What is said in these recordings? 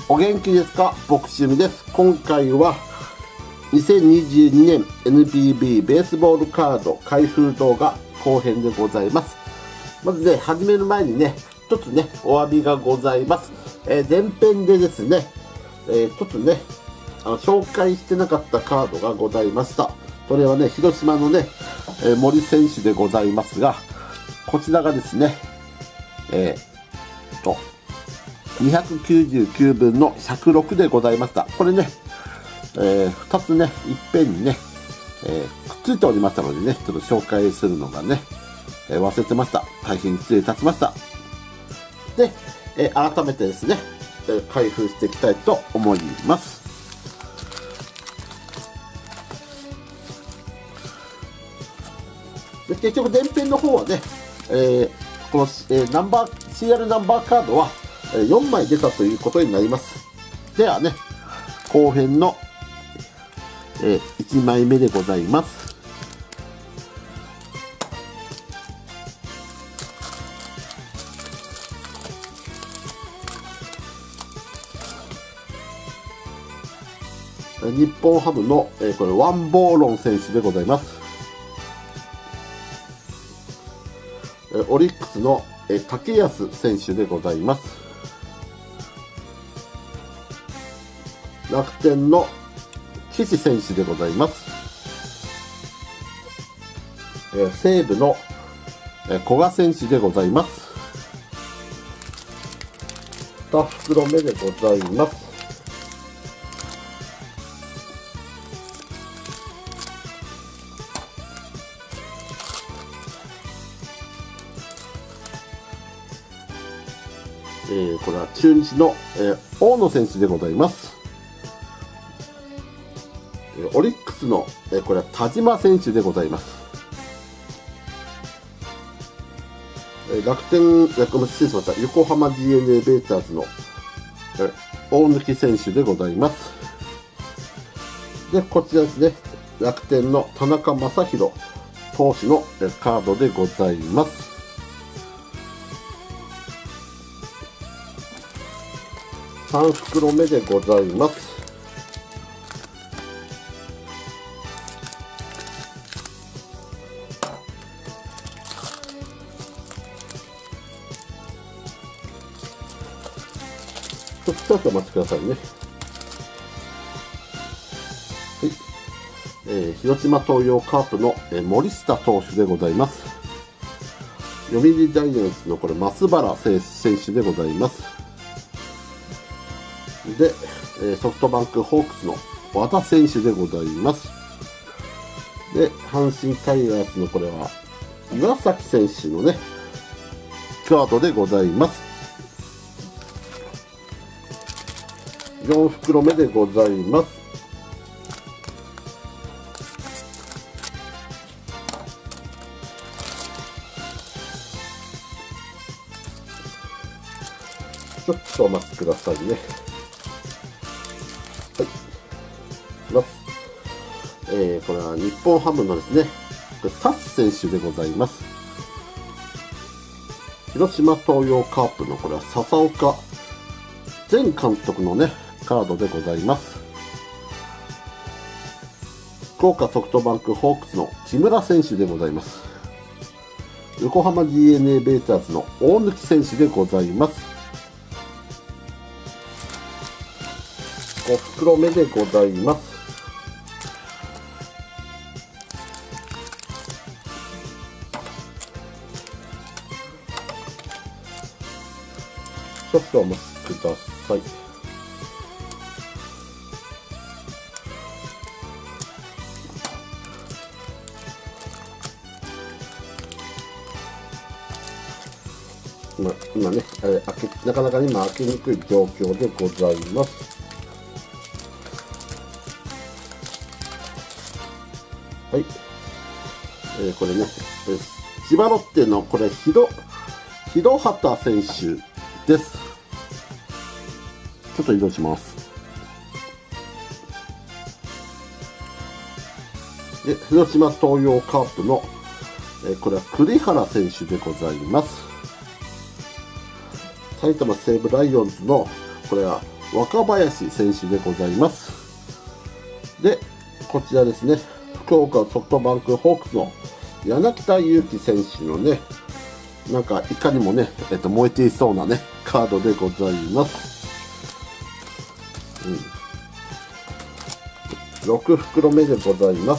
お元気ですか？ボクシムです。今回は2022年 NPB ベースボールカード開封動画後編でございます。まずね、始める前にね、一つね、お詫びがございます。前編でですね、一つね、紹介してなかったカードがございました。それはね、広島のね、森選手でございますが、こちらがですね、299分の106でございました。これね、2つね、いっぺんにね、くっついておりましたのでね、ちょっと紹介するのがね、忘れてました。大変失礼いたしました。で、改めてですね、開封していきたいと思います。で結局、前編の方はね、この、CR ナンバーカードは4枚出たということになります。ではね、後編の、1枚目でございます。日本ハムの、これワンボーロン選手でございます。オリックスの竹安選手でございます。楽天の岸選手でございます。西武の古賀選手でございます。2袋目でございます。これは中日の大野選手でございます。オリックスのこれは田島選手でございます。楽天、失礼しました。横浜 DNA ベイターズの大貫選手でございます。で、こちらですね、楽天の田中将大投手のカードでございます。3袋目でございます。ちょっとお待ちくださいね。はい。広島東洋カープの森下投手でございます。読売ジャイアンツのこれ増原選手でございます。で、ソフトバンクホークスの和田選手でございます。で、阪神タイガースのこれは岩崎選手のね、カードでございます。4袋目でございます。ちょっとお待ちくださいね。はい。ます。これは日本ハムのですね、タツ選手でございます。広島東洋カープのこれは笹岡前監督のね、カードでございます。福岡ソフトバンクホークスの木村選手でございます。横浜 DNA ベイターズの大貫選手でございます。5袋目でございます。ちょっとお待ちください。今ね、なかなか今開けにくい状況でございます。はい。これね、千葉ロッテのこれ、広畑選手です。ちょっと移動します。で、広島東洋カープの、これは栗原選手でございます。埼玉西武ライオンズのこれは若林選手でございます。で、こちらですね、福岡ソフトバンクホークスの柳田悠岐選手のね、なんかいかにもね、燃えていそうなね、カードでございます。6袋目でございます。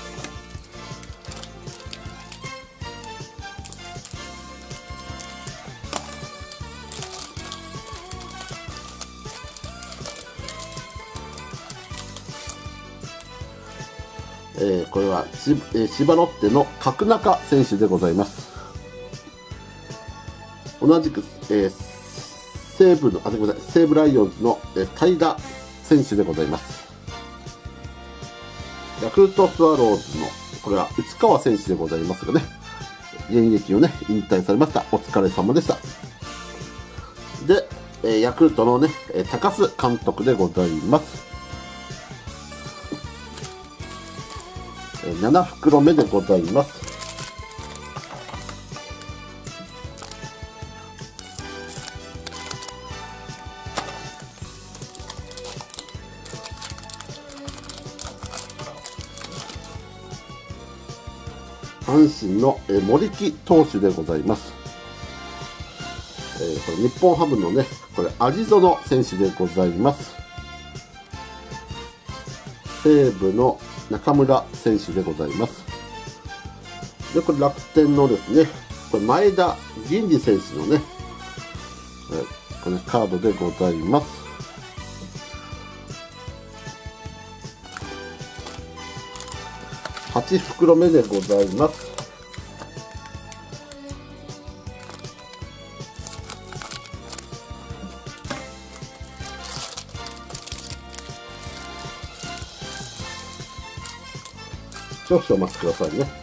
これは千葉ロッテの角中選手でございます。同じく、西武ライオンズの平田選手でございます。ヤクルトスワローズのこれは内川選手でございますがね、現役をね引退されました。お疲れ様でした。で、ヤクルトのね高須監督でございます。7袋目でございます。阪神の森木投手でございます。これ日本ハムのね、これ有園選手でございます。西武の中村選手でございます。で、これ楽天のですね、これ前田銀次選手のね、これカードでございます。8袋目でございます。少々お待ちくださいね。はい、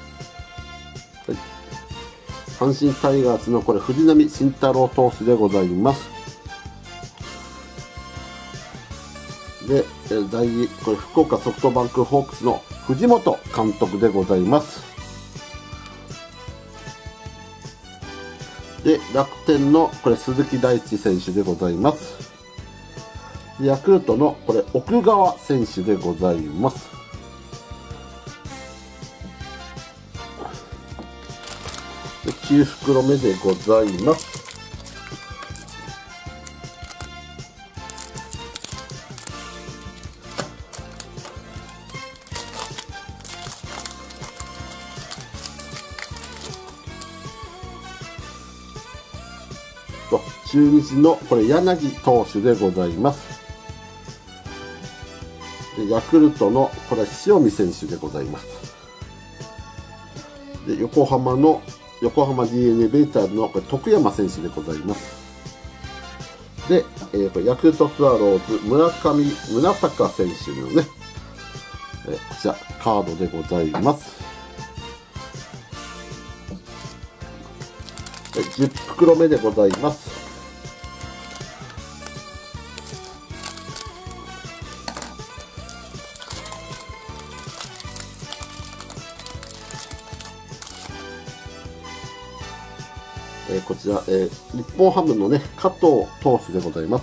阪神タイガースのこれ藤浪晋太郎投手でございます。で、第2これ福岡ソフトバンクホークスの藤本監督でございます。で、楽天のこれ鈴木大地選手でございます。ヤクルトのこれ奥川選手でございます。9袋目でございます。中日のこれ柳投手でございます。でヤクルトのこれ塩見選手でございます。で横浜 DeNA ベイスターズのこれ徳山選手でございます。で、これヤクルトスワローズ村上宗隆選手のね、こちらカードでございます。10袋目でございます。こちら、日本ハムのね、加藤投手でございます。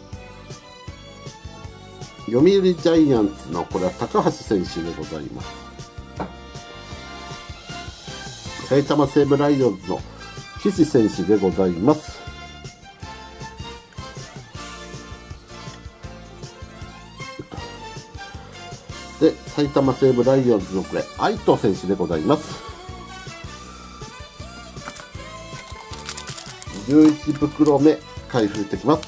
読売ジャイアンツのこれは高橋選手でございます。埼玉西武ライオンズの岸選手でございます。で、埼玉西武ライオンズのこれ愛斗選手でございます。11袋目開封してきます。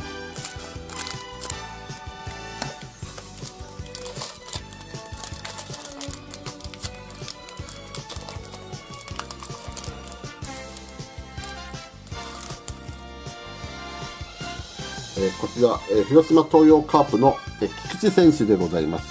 こちら、広島東洋カープの菊池選手でございます。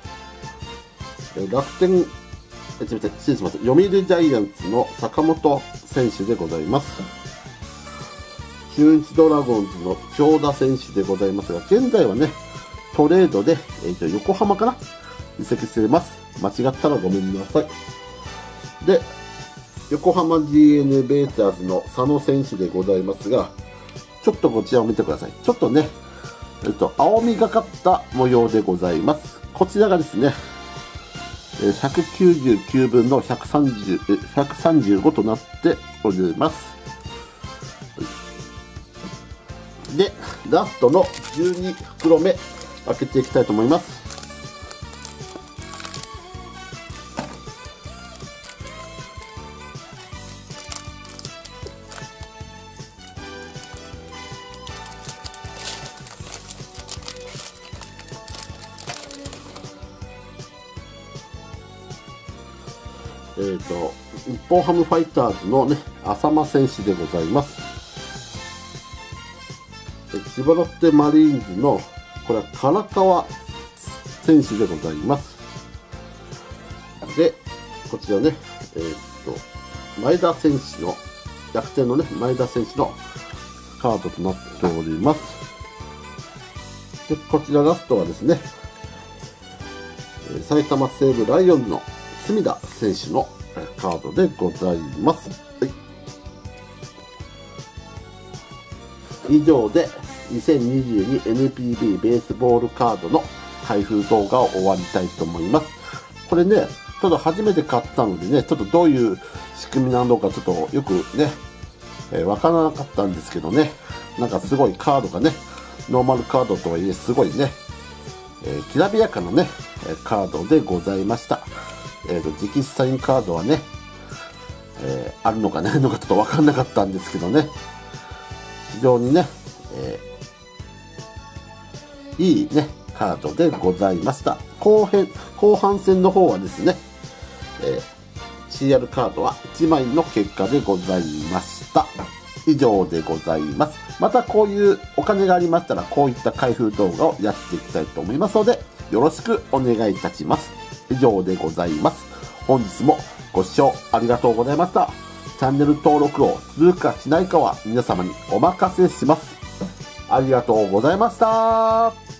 楽天失礼します。読売ジャイアンツの坂本選手でございます。中日ドラゴンズの京田選手でございますが、現在はね、トレードで、横浜かな移籍しています。間違ったらごめんなさい。で、横浜 DeNA ベイスターズの佐野選手でございますが、ちょっとこちらを見てください。ちょっとね、 青みがかった模様でございます。こちらがですね、199分の135となっております。で、ラストの12袋目、開けていきたいと思います。日本ハムファイターズのね、浅間選手でございます。千葉ロッテマリーンズの、これは唐川選手でございます。で、こちらね、前田選手の、逆転のね、前田選手のカードとなっております。で、こちらラストはですね、埼玉西武ライオンズの隅田選手のカードでございます。はい、以上で 2022NPB ベースボールカードの開封動画を終わりたいと思います。これね、ちょっと初めて買ったのでね、ちょっとどういう仕組みなのかちょっとよくね、わからなかったんですけどね、なんかすごいカードがね、ノーマルカードとはいえすごいね、きらびやかなね、カードでございました。直筆サインカードはね、あるのかないのかちょっとわかんなかったんですけどね、非常にね、いいね、カードでございました。後半戦の方はですね、CR カードは1枚の結果でございました。以上でございます。またこういうお金がありましたら、こういった開封動画をやっていきたいと思いますので、よろしくお願いいたします。以上でございます。本日もご視聴ありがとうございました。チャンネル登録をするかしないかは皆様にお任せします。ありがとうございました。